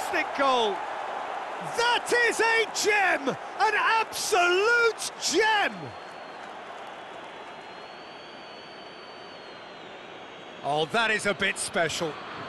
fantastic goal! That is a gem! An absolute gem! Oh, that is a bit special.